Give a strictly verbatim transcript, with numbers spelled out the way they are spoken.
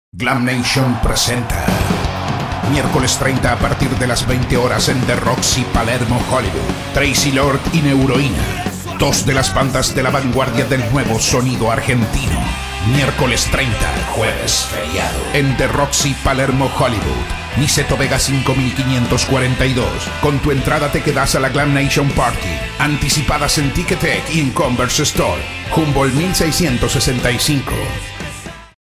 Glam Nation presenta miércoles treinta a partir de las veinte horas en The Roxy Palermo, Hollywood. Tracy Lord y Neuroína, dos de las bandas de la vanguardia del nuevo sonido argentino. Miércoles treinta, jueves feriado, en The Roxy Palermo, Hollywood. Niceto Vega cinco mil quinientos cuarenta y dos. Con tu entrada te quedas a la Glam Nation Party. Anticipadas en Ticketek y en Converse Store. Humboldt mil seiscientos sesenta y cinco.